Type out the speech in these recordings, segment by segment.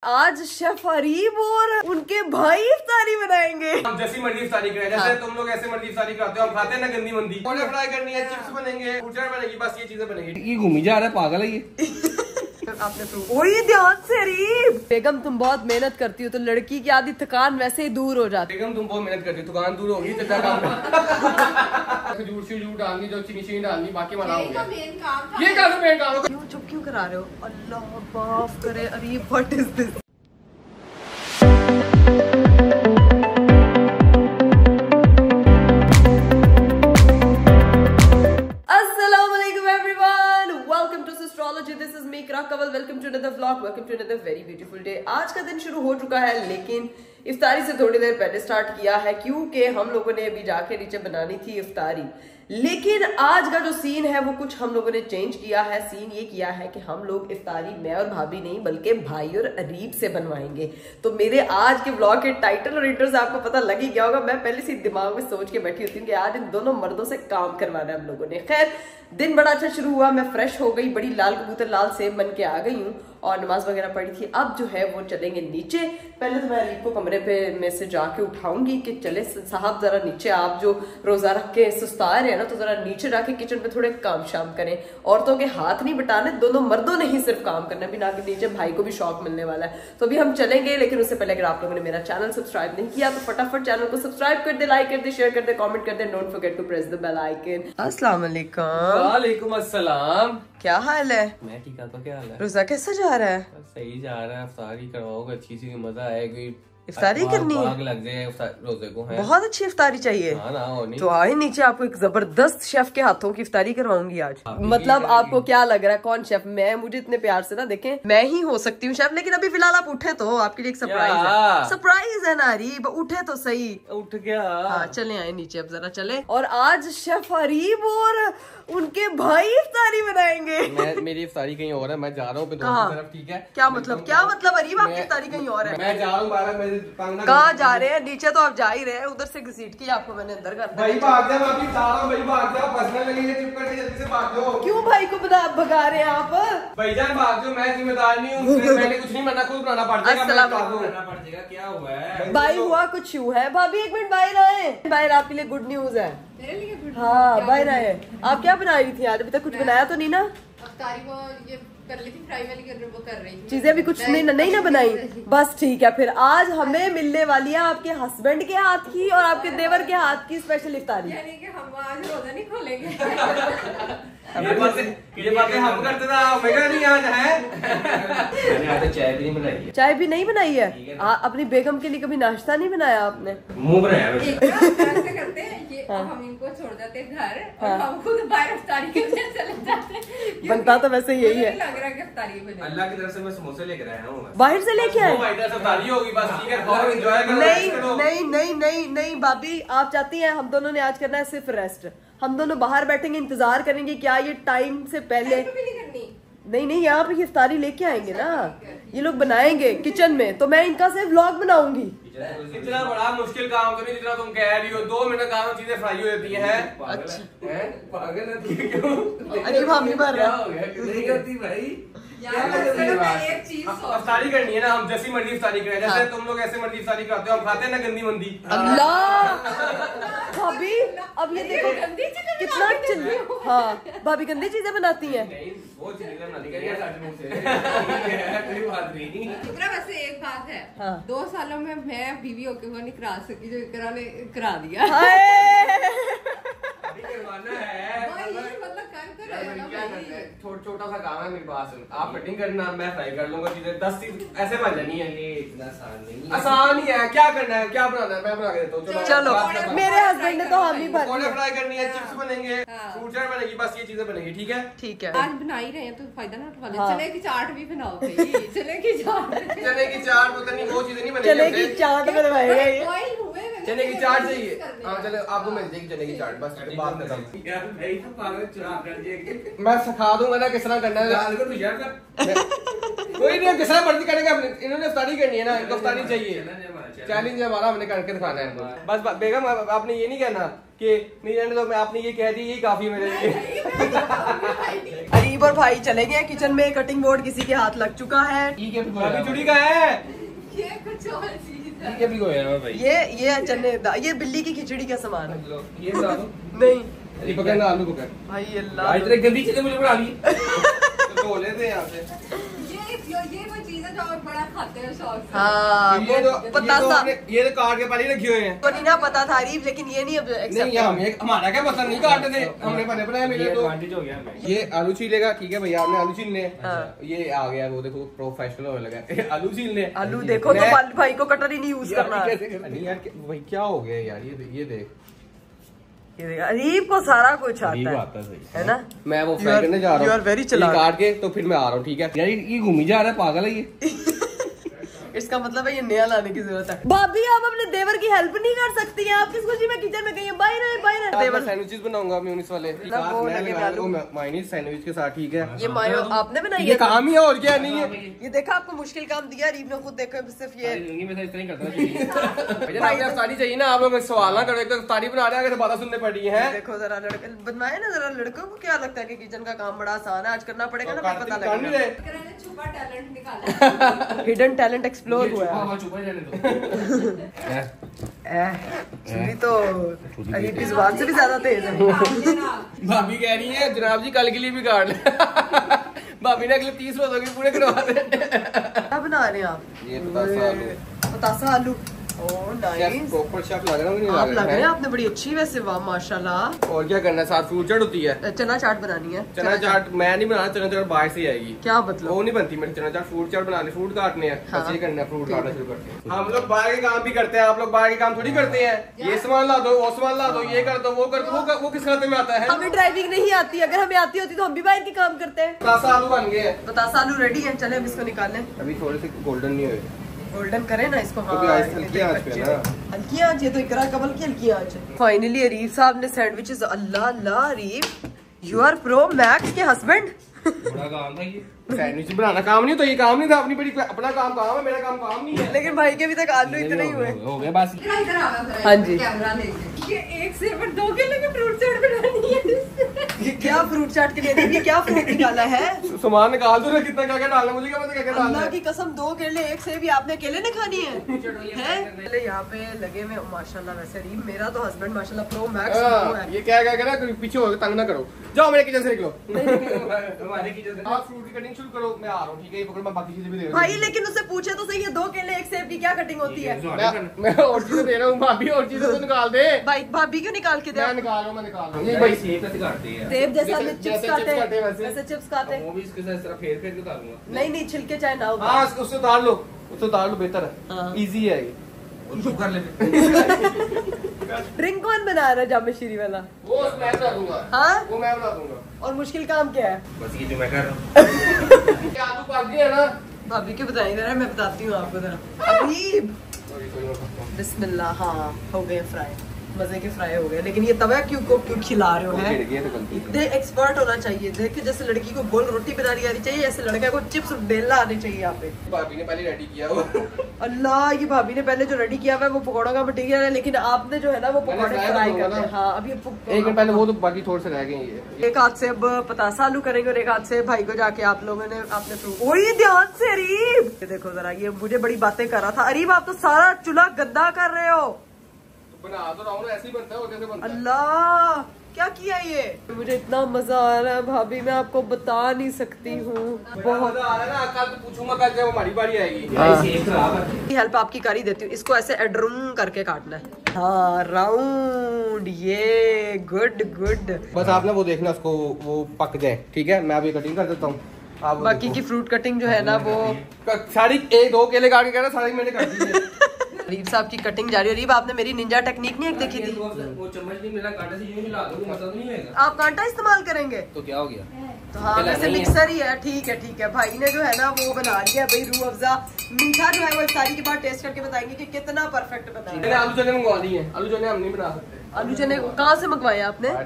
आज शेफ अरीब और उनके भाई इफ्तारी बनाएंगे। हम जैसी मर्जी इफ्तारी करें, जैसे तुम लोग ऐसे मर्जी इफ्तारी कराते हो, हम खाते हैं ना गंदी मंदी। फ्राई करनी है, चिप्स बनेंगे, कुचर बनेगी, बस ये चीजें बनेगी। ये घूमी जा रहा है, पागल है ये। आपने वही ध्यान से अरीब। बेगम तुम बहुत मेहनत करती हो तो लड़की की आधी थकान वैसे ही दूर हो जाती है। बेगम तुम बहुत मेहनत करती हो, थकान दूर होगी। खजूर शजूर डालनी, जो चीनी चीनी डालनी, बाकी मना हो गया। ये क्या मेन काम है? क्यों चुप क्यों करा रहे हो? अल्लाह माफ करे Areeb, what is this? Welcome to another vlog, welcome to another very beautiful day. आज का दिन शुरू हो चुका है, लेकिन इफ्तारी से थोड़ी देर पहले स्टार्ट किया है क्योंकि हम लोगों ने अभी जाके नीचे बनानी थी इफ्तारी। लेकिन आज का जो सीन है वो कुछ हम लोगों ने चेंज किया है। सीन ये किया है कि हम लोग इफ्तारी मैं और भाभी नहीं बल्कि भाई और अरीब से बनवाएंगे। तो मेरे आज के व्लॉग के टाइटल और इंट्रो से आपको पता लग ही गया होगा, मैं पहले से दिमाग में सोच के बैठी होती हूँ कि आज इन दोनों मर्दों से काम करवाना है हम लोगों ने। खैर दिन बड़ा अच्छा शुरू हुआ, मैं फ्रेश हो गई, बड़ी लाल कबूतर लाल सेब बन के आ गई हूँ और नमाज वगैरह पढ़ी थी। अब जो है वो चलेंगे नीचे। पहले तो मैं अरीब को कमरे पे में से जाके उठाऊंगी कि चले साहब जरा नीचे, आप जो रोजा रख के सुस्ता रहे हैं ना, तो जरा नीचे जाके किचन पे थोड़े काम शाम करें। औरतों के हाथ नहीं बटाने, दोनों मर्दों ने ही सिर्फ काम करना है, बिना के नीचे भाई को भी शौक मिलने वाला है। तो अभी हम चलेंगे, लेकिन उससे पहले अगर आप लोगों ने मेरा चैनल सब्सक्राइब नहीं किया तो फटाफट चैनल को सब्सक्राइब कर दे, लाइक कर दे, शेयर कर दे, कॉमेंट कर दे, don't forget to press the bell icon. अस्सलाम वालेकुम। वालेकुम अस्सलाम। क्या हाल है? मैं ठीक हूँ, तो क्या हाल है? रोजा कैसा जा रहा है? सही जा रहा है। इफ्तारी करवाओगे अच्छी सी, मजा आएगी। इफ्तारी करनी है, आग लग जाए रोजे को। है बहुत अच्छी इफ्तारी चाहिए। हाँ ना, हो नहीं। तो आए नीचे, आपको एक जबरदस्त शेफ के हाथों की इफ्तारी करवाऊंगी आज। मतलब आपको क्या लग रहा है कौन शेफ? मैं, मुझे इतने प्यार से ना देखें, मैं ही हो सकती हूँ शेफ, लेकिन अभी फिलहाल आप उठे तो आपके लिए एक सरप्राइज है। सरप्राइज है ना अरीब, उठे तो सही। उठ गया। हाँ चले आए नीचे, अब जरा चले। और आज शेफ अरीब और उनके भाई इफ्तारी बनाएंगे। मेरी इफ्तारी कहीं और है, मैं जा रहा हूँ तरफ। ठीक है, क्या मतलब? क्या मतलब अरीब आपकी इफ्तारी कहीं और है? मैं जा रहा हूँ। कहाँ जा रहे हैं? नीचे तो आप जा ही रहे हैं, उधर से घसीट के आपको मैंने अंदर कर दिया। भाई भाग जा, मैं अभी जा रहा हूँ। भाई भाग जा, फंसने लगी है, चुप करके जल्दी से भाग जाओ। क्यों भाई को भगा रहे हैं आप? भाईजान भाग जाओ, मैं जिम्मेदार नहीं हूँ। मैंने कुछ नहीं मना, खुद बनाना पड़ जाएगा। क्या हुआ है भाई? हुआ कुछ यूँ है। भाभी एक मिनट बाहर आए, बाहर आपके लिए गुड न्यूज है। मेरे लिए गुड? हाँ बाहर आए। आप क्या बना रही थी आज? अभी तक कुछ बनाया तो नहीं ना? अफ्तारी वो ये कर ली थी, फ्राई वाली वो कर रही थी। चीजें भी कुछ नहीं ना बनाई। बस ठीक है, फिर आज हमें मिलने वाली है आपके हस्बैंड के हाथ की और आपके देवर के हाथ की स्पेशल इफ्तारी। यानी कि हम आज रोजा नहीं खोलेंगे। ये बातें हम करते थे, मेरा नहीं आज है। मैंने आज चाय भी नहीं बनाई। चाय भी नहीं बनाई है? अपनी बेगम के लिए कभी नाश्ता नहीं बनाया आपने? मुंह बनाया। ऐसे करते हैं ये, हम इनको छोड़ जाते हैं घर और हम खुद बाहर इफ्तारी के लिए चले जाते हैं। बनता तो वैसे यही है। लग रहा है कि इफ्तारी बने। अल्लाह की तरफ से मैं समोसे लेकर आया हूँ। बाहर से लेके आए? इफ्तारी होगी बस, ठीक है, खाओ, एंजॉय करो। नहीं भाभी, आप चाहती हैं हम दोनों ने आज करना है सिर्फ रेस्ट। हम दोनों बाहर बैठेंगे, इंतजार करेंगे। क्या ये टाइम से पहले? नहीं, यहाँ पे इफ्तारी लेके आएंगे ना, ये लोग बनाएंगे किचन में, तो मैं इनका सिर्फ व्लॉग बनाऊंगी। इतना बड़ा मुश्किल काम तो नहीं जितना तुम कह रही हो। 2 मिनट काम चीजें फ्राई हो जाती हैं। पागल है क्यों? अरे भाभी भर नहीं होती भाई। एक चीज इफ्तारी करनी है ना, हम जैसी मर्जी इफ्तारी करें, जैसे तुम लोग ऐसे मर्जी इफ्तारी कराते हो, हम खाते हैं ना गंदी मंदी। अल्लाह भाभी, अब ये देखो कितना चिल्ली। हाँ भाभी गंदी चीजें बनाती हैं। वैसे एक बात है, हाँ। 2 सालों में मैं बीवी होके वो नहीं करा सकी जो इकरा ने करा दिया। छोटा सा काम है मेरे पास, आप कटिंग करना, मैं फ्राई कर लूंगा। चीजें 10 चीज ऐसे बन जानी है। ये इतना आसान ही है। क्या करना है, क्या बनाना है, मैं बना के देता हूँ। चलो मेरे हस्बैंड ने तो हम ही पकौड़े फ्राई करनी है, चिप्स बनेंगे, कुचर बनेगी, बस ये चीजें बनेगी। ठीक है, ठीक है। आज बना ही रहे हैं तो फायदा ना उठा ले। चने की चाट भी बनाओ भाई। चने की चाट पता नहीं वो चीजें नहीं बनेगी। चने की चाट बनवाएगा ये। चने की चाट चाहिए। हाँ चलो, आपको मिल जाएगी चने की चाट, बस बात खत्म। मैं सिखा दूंगा ना किस तरह करना है। कोई नहीं, किस तरह मर्जी करेगा। इन्होंने इफ्तारी करनी है ना, इनको इफ्तारी चाहिए। चैलेंज हमारा, हमने करके दिखाना है। बस बेगम आपने ये नहीं कहना कि नहीं रहने दो, मैं आपने ये कह दी, यही काफी मेरे लिए। अरे अरीब और भाई चले गए किचन में, कटिंग बोर्ड किसी के हाथ लग चुका है। चुड़ी का है ये कुछ और चीज है। ये चने ये बिल्ली की खिचड़ी का सामान है। ये बता दो। नहीं पकड़ना, आलू पकड़ भाई अल्लाह, इतने गंदी चीजें मुझे बना दी। तो लेते हैं यहाँ से। ये वो चीज है जो आप बड़ा खाते हैं शौक से। हाँ पतासा, ये तो काट के पहले ही रखे हुए हैं। तो नहीं ना पता था अरीब, लेकिन ये नहीं अब नहीं हमारा क्या पसंद नहीं काटते थे, हमने बने बनाया। मेरे तो ये आलू छीलेगा, ठीक है भैया, आपने आलू छीलने। ये आ गया वो, देखो प्रोफेशनल होने लगा आलू छीलने। आलू देखो तो भाई को कटर ही नहीं यूज करना। नहीं यार भाई क्या हो गया यार, ये देख, अरीब को सारा कुछ आता है ना। मैं वो फ्राई करने जा रहा हूँ, काट के तो फिर मैं आ रहा हूँ, ठीक है यार। ये घूमी जा रहा है, पागल है ये। इसका मतलब है ये नया लाने की जरूरत है। भाभी आप अपने देवर की हेल्प नहीं कर सकती हैं, आप किस खुशी में किचन में गई हैं? बाहर देवर सैंडविचेस बनाऊंगा म्यूनिस वाले, मायोनीज सैंडविच के साथ, ठीक है। ये मायो आपने बनाई है? काम ही है और क्या नहीं है। ये देखा आपको मुश्किल काम दिया अरीब ने खुद, देखो सिर्फ ये इफ्तारी चाहिए ना, आप लोग सवाल ना करो, एक तो इफ्तारी बना रहे हैं, बातें सुनने पड़ी है। देखो जरा लड़के बनवाए ना, जरा लड़कों को क्या लगता है कि किचन का काम बड़ा आसान है, आज करना पड़ेगा ना, पता लगेगा। छुपा टैलेंट निकाला, हिडन टैलेंट एक्सप्लोर हुआ है। चुनी तो अरीब की जुबान से भी ज्यादा तेज है। भाभी कह रही है जनाब जी कल के लिए भी काट ले। भाभी ने अगले 30 रोजों के पूरे करवा दे। क्या बना रहे हैं आप? ये पतासा आलू। ओह नाइस, प्रॉपर शेफ लग रहा है। आप लग रहे हैं, आपने बड़ी अच्छी वैसे, वाह माशाल्लाह। और क्या करना है, साथ फ्रूट चाट होती है। चना चाट बनानी है। चना चाट मैं नहीं बनाना, चना चाट बाहर से आएगी। क्या मतलब? वो नहीं बनती मेरी चना चाट, फ्रूट चाट बनानी, फ्रूट काटने हैं, बस ये करना है, फ्रूट काटना शुरू करते हैं। हम लोग बाहर के काम भी करते हैं, आप लोग बाहर के काम थोड़ी करते हैं। ये सामान ला दो, वो सामान ला दो, ये कर दो, वो कर दो, वो किस खाते में आता है? हमें ड्राइविंग नहीं आती, अगर हमें आती होती तो हम भी बाहर के काम करते हैं। पतासा आलू बन गए, पतासा आलू रेडी है, चले अब इसको निकालें। अभी थोड़े से गोल्डन नहीं हुए, गोल्डन करें ना इसको। हाँ हल्की आंच पे ना, हल्की आंच, ये तो इकरा कमल की हल्की आंच है। फाइनली अरीब साहब ने sandwiches, Allah Allah Areeb you are pro max के हस्बैंड। बड़ा काम था ये, सैंडविच बनाना काम नहीं तो ये काम नहीं था, अपनी बड़ी अपना काम है, मेरा काम नहीं है। लेकिन भाई के अभी तक आलू इतने ही हुए हो गए बस। हाँ जी, ये एक से 2 किलो की फ्रूट चाट बनानी है। ये क्या फ्रूट चाट के लिए, ये क्या फ्रूट निकाला है? सामान निकाल दो ना, कितना क्या क्या डालना, मुझे क्या पता क्या क्या डालना है। अल्लाह की कसम 2 केले, एक सेब भी आपने अकेले ने खानी है? पहले यहाँ पे लगे हुए माशाल्लाह। वैसे अरीब मेरा तो हस्बैंड माशाल्लाह प्रो मैक्स है। ये क्या क्या पीछे हो तंग ना करो, जाओ मेरे किचन से निकलो। हमारे किचन से आप फ्रूट की कटिंग शुरू करो, मैं आ रहा हूँ, ठीक है? ये पकड़, मैं बाकी चीजें भी दे रहा हूँ। भाई लेकिन उससे पूछे तो सही है, 2 केले एक सेब की क्या कटिंग होती है? मैं और चीजें दे रहा हूँ, भाभी और चीजें तो निकाल दे। भाई भाभी क्यों निकाल के दे? मैं निकाल रहा हूँ। ये भाई सेब कैसे काटते हैं? सेब जैसे हमने चिप्स काटे हैं, वैसे चिप्स काटे हैं। वो भी इसके साथ इस तरह फेर फेर के डालूंगा। नहीं छिलके चाहे ना हो। हाँ उससे उतार लो, बेहतर है, इजी है ये। कर ले। ड्रिंक कौन बना रहा है जामे शीरी वाला? वो मैं बना दूंगा। हाँ वो मैं बना दूंगा। और मुश्किल काम क्या है? बस ये जो मैं कर रहा हूँ। क्या आलू पक गया ना? भाभी क्यों बताइए जरा, मैं बताती हूँ आपको जरा। अरीब बिस्मिल्लाह, हाँ हो गए फ्राई, मजे के फ्राई हो गए। लेकिन ये तवा क्यों खिला रहे हो है? इतने एक्सपर्ट होना चाहिए, देखे जैसे लड़की को गोल रोटी बनानी आनी चाहिए, ऐसे लड़के को चिप्स बेलना आनी चाहिए। यहाँ पे भाभी ने पहले रेडी किया हुआ। अल्लाह, ये भाभी ने पहले जो रेडी किया हुआ है वो पकौड़ों का मटेरियल है, लेकिन आपने जो है ना वो पकौड़े फ्राई करते हैं। हाँ अभी 1 मिनट पहले वो तो बाकी थोड़े से रह गए। एक हाथ से अब पतासा आलू करेंगे और एक हाथ से भाई को जाके आप लोगों ने आपने वही ध्यान से अरीब, ये देखो जरा, ये मुझे बड़ी बातें कर रहा था। अरीब आप तो सारा चूल्हा गंदा कर रहे हो। बना तो रहा हूं ना, ऐसे ही बनता है, और कैसे बनता है? अल्लाह क्या किया ये? मुझे इतना मजा आ रहा है भाभी, मैं आपको बता नहीं सकती हूँ। बहुत मजा आ रहा है ना, कल तो पूछूंगा, कल जब हमारी बारी आएगी। हेल्प आपकी कर ही देती हूँ। इसको ऐसे एडरूम करके काटना है। हाँ राउंड, ये गुड। बस आप ना वो देखना उसको, वो पक जाए, ठीक है? मैं अभी कटिंग कर देता हूँ। बाकी की फ्रूट कटिंग जो है ना वो सारी 2 केले काट के कहना, सारी मैंने कर दी है। अरीब साहब की कटिंग जारी। अरीब आपने मेरी निंजा टेक्निक नहीं एक देखी थी? वो चम्मच नहीं मिला, कांटे से यूं मिला दो, मजा तो नहीं होगा। आप कांटा इस्तेमाल करेंगे तो क्या हो गया? तो हाँ वैसे मिक्सर ही है, ठीक है। भाई ने जो है ना वो बना लिया भाई रूह अफ़ज़ा मीठा, जो है वो इफ्तारी के बाद टेस्ट करके बताएंगे कि कितना परफेक्ट बना है। आलू चने मंगवा दिए, आलू चने हम नहीं बना सकते। आलू चने कहाँ से मंगवाए आपने?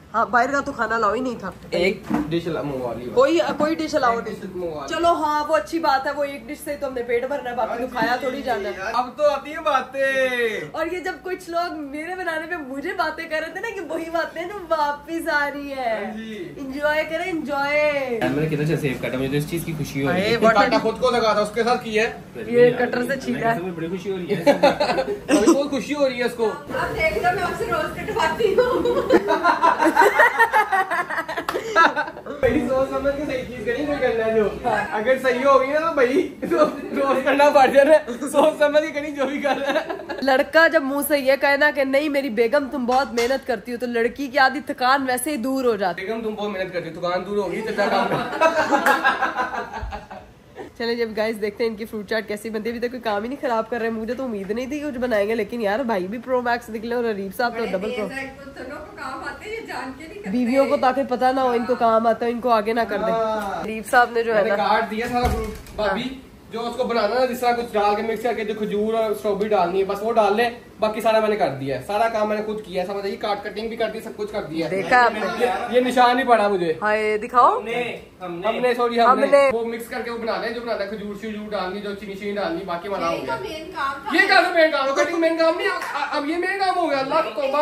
हाँ बाहर का तो खाना अलाउ ही नहीं था। एक डिश मंगवा ली, कोई डिश अलाउ नहीं। चलो हाँ वो अच्छी बात है, वो एक डिश से तो हमने पेट भरना है, बाकी तो खाया थोड़ी जाना है। अब तो आती है बातें। और ये जब कुछ लोग मेरे बनाने पे मुझे बातें कर रहे थे ना कि वही बातें ना वापिस आ रही है। इंजॉय करें इंजॉय। मैंने कितना अच्छा सेव काटा, मुझे इस चीज की खुशी हो रही है। काटा खुद को लगा था, उसके साथ की है ये कटर से छीका है। बड़ी खुशी हो रही है। अभी बहुत खुशी हो रही है इसको। अब देख लो मैं आपसे रोज कटवाती हूँ। मेरी सोच समझ के सही चीज करी, कोई करना जो अगर सही होगी ना तो भाई तो रोज करना पड़ जाए। सोच समझ के करी जो भी कर रहा है। लड़का जब मुंह से ये कहना कि नहीं मेरी बेगम तुम बहुत मेहनत करती हो, तो लड़की की आधी थकान वैसे ही दूर हो जाती है। बेगम तुम बहुत मेहनत करती हो, थकान दूर होगी तो क्या काम। चले जब गाइस देखते हैं इनकी फ्रूट चाट कैसी बनती है। अभी तक कोई काम ही नहीं खराब कर रहे हैं, मुझे तो उम्मीद नहीं थी कुछ बनाएंगे, लेकिन यार भाई भी प्रो मैक्स निकले और अरीब साहब तो डबल प्रो। बीवियों को ताकि पता ना हो इनको काम आता है, इनको आगे ना कर दे। अरीब साहब ने जो है ना काट दिया सारा फ्रूट, भाभी जो उसको बनाना है जिस तरह कुछ डाल के मिक्स करके जो खजूर और स्ट्रॉबेरी डालनी है बस वो डाल ले, बाकी सारा मैंने कर दिया है। सारा काम मैंने खुद किया है, समझ आइए, काट कटिंग भी कर दी, सब कुछ कर दिया है। देखा आपने, ये निशान ही पड़ा मुझे। हाय दिखाओ। हमने वो मिक्स करके वो बना ले जो बनाना है, खजूर शजूर डालनी, जो चीनी शीनी डालनी, बाकी बना हो गया। ये क्या मेन काम है, कटिंग मेन काम नहीं, अब ये मेन काम हो गया। अल्लाह तौबा,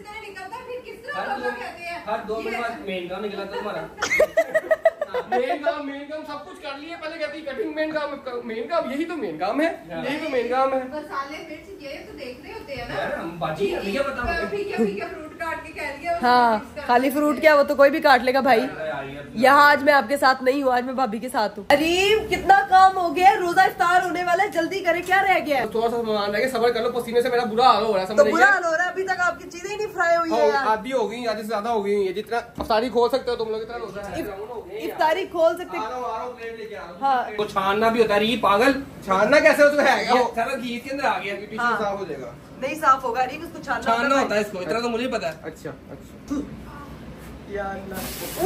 हर 2 मिनट बाद मेन काम निकला था हमारा। मेन काम सब कुछ कर लिए। पहले कहती कटिंग मेन काम यही तो मेन काम है, यही तो मेन काम है। मसाले मिर्च ये तो देख रहे होते हैं ना। हम बाजी क्या पता फीका फ्रूट काट के कह दिया। हाँ खाली फ्रूट क्या, वो तो कोई भी काट लेगा भाई। यहाँ आज मैं आपके साथ नहीं हूँ, आज मैं भाभी के साथ हूँ। अरीब कितना काम हो गया, रोजा इफ्तार होने वाला है, जल्दी करे, क्या रह गया है? थोड़ा सा सामान रह गया, सबर कर लो, पसीने से मेरा बुरा हाल हो रहा है। तो बुरा हाल हो रहा है, अभी तक आपकी चीजें ही नहीं फ्राई हुई है यार। आधी हो गई, आधी से ज्यादा हो गई। ये जितना अफ्तारी खोल सकते हो तुम लोग, इतना होता है। इफ्तारी खोल सकते। हाँ तो छानना भी होता है। पागल छानना कैसे हो, तो है सारा घी के अंदर आ गया। टिश्यू साफ हो जाएगा। नहीं साफ होगा अरीब, इसको छानना होता है इसको, इतना तो मुझे पता है। अच्छा अच्छा यार ना।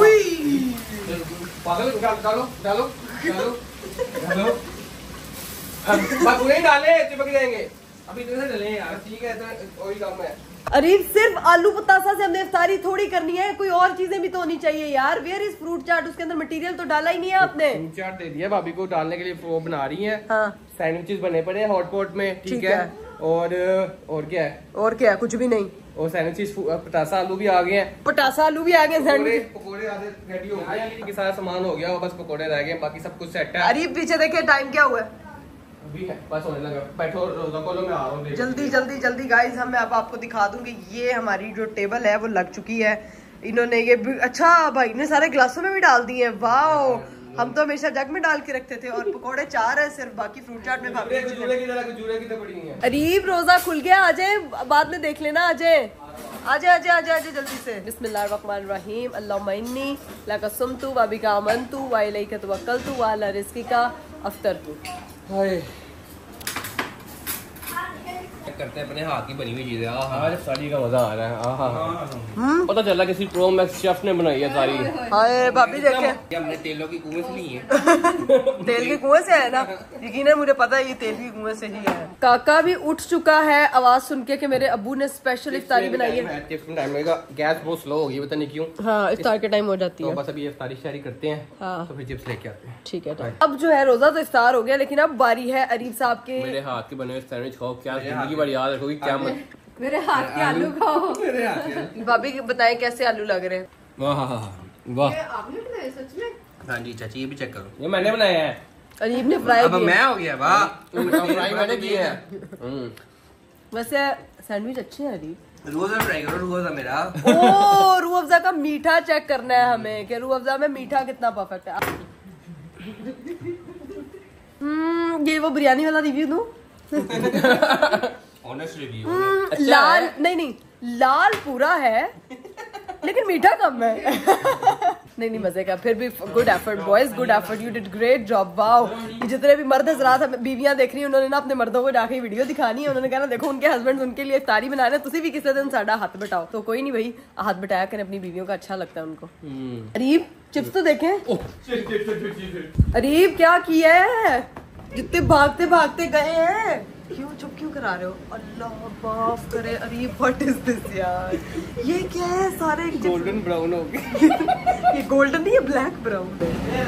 पागल डालो डालो डालो डालो, बात नहीं डाले चिपक जाएंगे। अभी इतने से डले यार, ठीक है, इतना वही काम है। अरीब सिर्फ आलू पतासा से हमने इफ्तारी थोड़ी करनी है, कोई और चीजें भी तो होनी चाहिए यार। वेयर इज फ्रूट चाट, उसके अंदर मटेरियल तो डाला ही नहीं है आपने। फ्रूट चाट दे दिया भाभी को डालने के लिए, वो बना रही है। हाँ सैंडविचेस बने पड़े हैं हॉट पॉट में, ठीक है। और क्या है? और क्या, कुछ भी नहीं। और सैंडविचेस, पटासा आलू भी आ गए हैं। पटासा आलू भी आ गए, सैंडविच पकोड़े आधे रेडी हो गए, सारा सामान हो गया, बस पकोड़े रह गए, बाकी सब कुछ सेट है। अरीब पीछे देखे टाइम क्या हुआ है? अभी है, बस होने लगा। बैठो रोजा खोलो, मैं आ रहा हूँ। जल्दी जल्दी जल्दी गाइस, हम मैं आपको दिखा दूंगी। ये हमारी जो टेबल है वो लग चुकी है। इन्होंने ये अच्छा भाई ने सारे गिलासों में भी डाल दिए हैं। वाओ, हम तो हमेशा जग में डाल के रखते थे। और पकोड़े 4 है सिर्फ, बाकी फ्रूट चाट में भाभी अरीब रोजा खुल गया, आजे बाद में देख लेना। आजे आजे आजे आजे आजे जल्दी से। बिस्मिल्लाहिर्रहमानिर्रहीम। अल्लाहुम्मा इन्नी लका सुमतु व बिका आमनतु व इलैका तवक्कलतु व अला रिज़्क़िका अफ़्तरतु। हाय करते हैं अपने हाथ की बनी हुई चीजें। आज सारी का मजा आ रहा है। पता चला किसी प्रो मैक्स शेफ ने बनाई है सारी। हाय भाभी देखे, ये हमने तेलों की कुएं से ली है। तेल के कुएं से है ना, यकीनन मुझे पता है ये तेल के कुएं से ही है। काका भी उठ चुका है आवाज सुन के कि मेरे अब्बू ने स्पेशल इफ्तारी बनाई है। टाइम लगेगा, गैस बहुत स्लो होगी, पता नहीं क्यों। हाँ इफ्तार के टाइम हो जाती है। बस अभी इफ्तारी शारी करते हैं, हाँ तो फिर चिप्स लेके आते हैं। ठीक है। अब जो है रोजा तो इफ्तार हो गया, लेकिन अब बारी है अरीब साहब के। मेरे हाथ के बने हुए सैंडविच खाओ, क्या जिंदगी बड़ी याद रखोगी, क्या मत। मेरे हाथ के आलू खाओ। भाभी बताएं कैसे आलू लग रहे हैं। वाह वाह, आपने बनाए सच में? हाँ जी चाची, ये भी चेक करो। ये मैंने बनाया है। अरीब ने फ्राई अब मैं हो गया, वाह। फ्राई मैंने किया है। वैसे सैंडविच अच्छे हैं अरीब। रूह अफ़ज़ा ट्राई करो, रूह अफ़ज़ा मेरा। ओ रूह अफ़ज़ा का मीठा चेक करना है हमें कि रूह अफ़ज़ा में मीठा कितना परफेक्ट है। ये वो बिरयानी वाला रिव्यू दूं? Honest review. लाल नहीं, लाल पूरा है लेकिन मीठा कम है। नहीं मजे का, फिर भी good effort boys, good effort, you did great job. Wow, ये जितने भी मर्द हजरात बीवियां देख रही हैं, उन्होंने ना अपने मर्दों को जाके वीडियो दिखानी है। उन्होंने कहना देखो उनके हस्बैंड उनके लिए इफ्तारी बना रहे हैं, तुसी भी किसी दिन साडा हाथ बटाओ। तो कोई नहीं भाई, हाथ बटाया करें अपनी बीवियों का, अच्छा लगता है उनको। अरीब चिप्स तो देखें। अरीब क्या किया है, जितने भागते भागते गए हैं। क्यों चुप क्यों करा रहे हो? अल्लाह माफ करे। अरे व्हाट इज दिस यार, ये क्या है? सारे गोल्डन ब्राउन हो गए। ये गोल्डन नहीं है, ब्लैक ब्राउन है।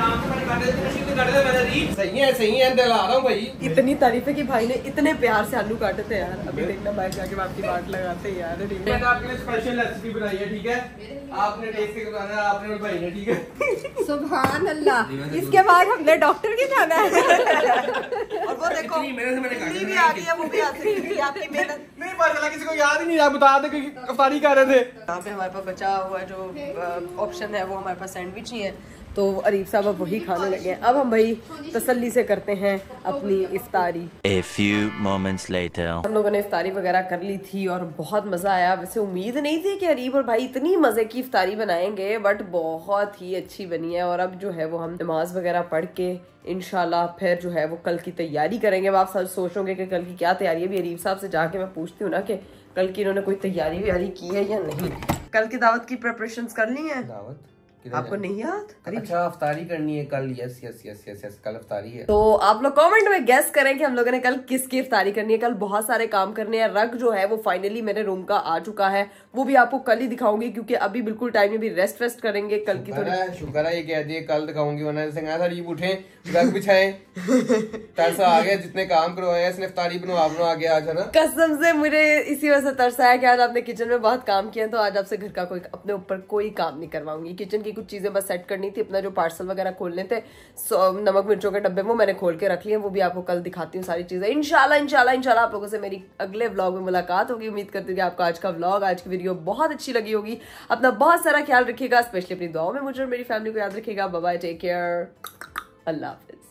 सही है दिला रहा हूँ भाई। इतनी तारीफ है कि भाई ने इतने प्यार से आलू काटे थे यार। अभी देखना भाई जाके आपकी बात लगाते हैं यार। मैंने आपके लिए स्पेशल रेसिपी बनाई है, ठीक है? आपने टेस्ट के बनाना है, आपने और भाई ने, ठीक है? सुभान अल्लाह। इसके बाद हमने डॉक्टर के जाना है। और वो देखो इतनी भी आ गई है, वो भी आ सकती है आपकी मेहनत। नहीं पता चला, किसी को याद ही नहीं रहा, बता दे कि अफ्तारी कर रहे थे। यहाँ पे हमारे पास बचा हुआ जो ऑप्शन है वो हमारे पास सैंडविच ही है, तो अरीफ साहब अब वही खाने लगे हैं। अब हम भाई तसल्ली से करते हैं अपनी इफ्तारी। A few moments later. हम लोगों ने इफ्तारी वगैरह कर ली थी और बहुत मजा आया। वैसे उम्मीद नहीं थी कि अरीफ और भाई इतनी मजे की इफ्तारी बनाएंगे, बट बहुत ही अच्छी बनी है। और अब जो है वो हम नमाज वगैरह पढ़ के इंशाल्लाह फिर जो है वो कल की तैयारी करेंगे। अब आप सब सोचोगे कि कल की क्या तैयारी है। भी अरीफ साहब से जाके मैं पूछती हूँ ना कि कल की इन्होंने कोई तैयारी व्यारी की है या नहीं। कल की दावत की प्रिपरेशंस कर ली है? दावत आपको नहीं याद? अच्छा, अफ्तारी करनी है कल। Yes yes yes yes yes, कल अफ्तारी है। तो आप लोग कमेंट में गेस करें कि हम लोगों ने कल किसकी इफ्तारी करनी है। कल बहुत सारे काम करने हैं। रग जो है वो फाइनली मेरे रूम का आ चुका है, वो भी आपको कल ही दिखाऊंगी क्योंकि अभी बिल्कुल टाइम में भी रेस्ट वेस्ट करेंगे। कल की थोड़ी शुक्र है ये कह दिए कल दिखाऊंगी, वरना जैसे कहा था अरीब उठे रग बिछाए तरस आ गया। जितने काम करवाए इसने इफ्तारी बनवा के आज, है ना? कसम से मुझे इसी वजह से तरस आया कि आज आपने किचन में बहुत काम किया, तो आज आपसे घर का कोई अपने ऊपर कोई काम नहीं करवाऊंगी। किचन की कुछ चीजें बस सेट करनी थी, अपना जो पार्सल वगैरह खोलने थे, नमक मिर्चों के डब्बे वो मैंने खोल के रख लिए, वो भी आपको कल दिखाती हूँ सारी चीजें। इंशाल्लाह आप लोगों से मेरी अगले व्लॉग में मुलाकात होगी। उम्मीद करती हूँ कि आपको आज का व्लॉग, आज की वीडियो बहुत अच्छी लगी होगी। अपना बहुत सारा ख्याल रखिएगा, स्पेशली अपनी दुआओं में मुझे और मेरी फैमिली को याद रखिएगा। Bye bye, take care, Allah हाफिज।